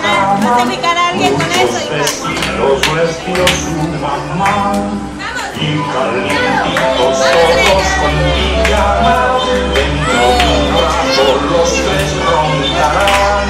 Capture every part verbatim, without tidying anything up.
Vas a picar a alguien con eso, hija. Vestidos vestidos su mamá y calientitos todos con pijamas. Dentro de un rato los tres roncarán.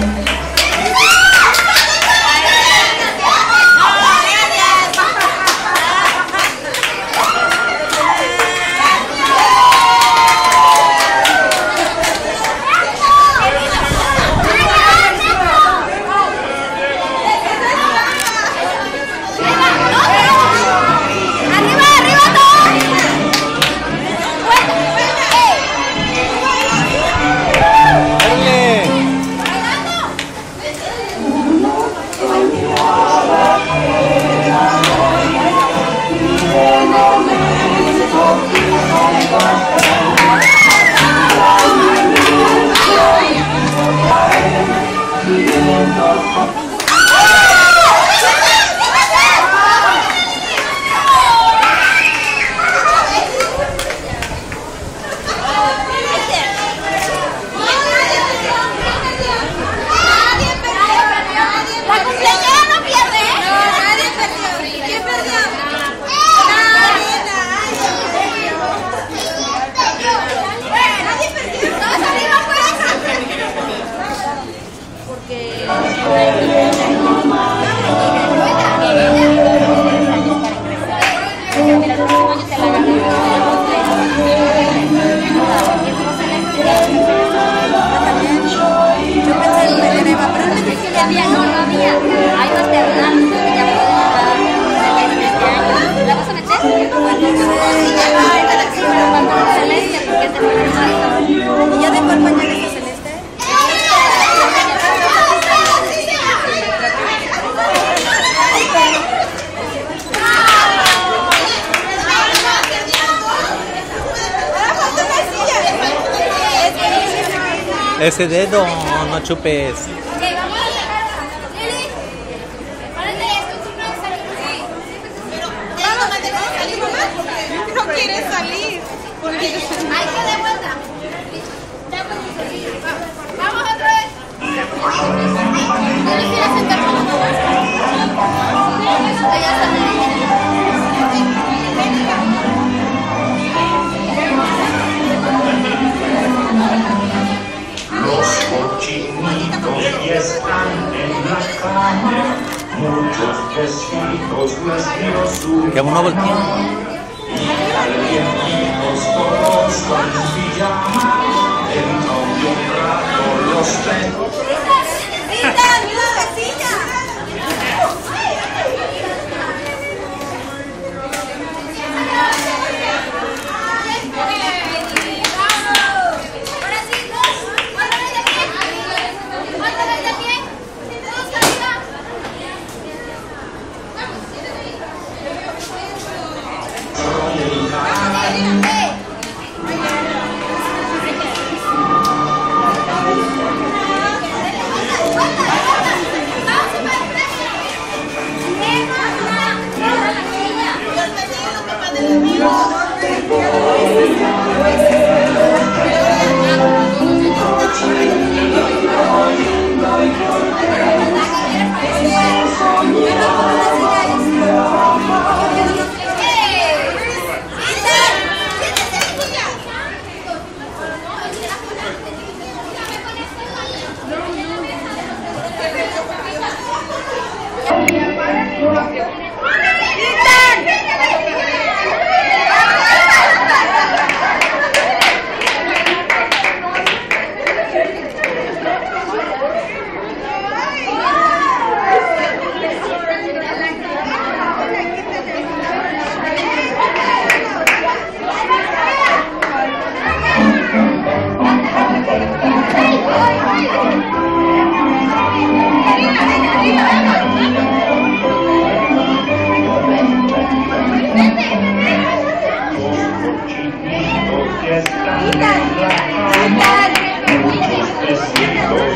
Ese dedo, no chupes. No quiere salir. Porque... Hay que de vuelta. Vamos otra vez. ¿Quieres ir a sentar con nosotros? Los cochinitos ya están en la calle, muchos vestidos vestidos su Que uno voltea. y calientitos todos con pijama. Dentro de un rato los tres.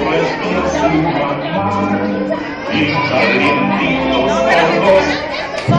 Y calientitos todos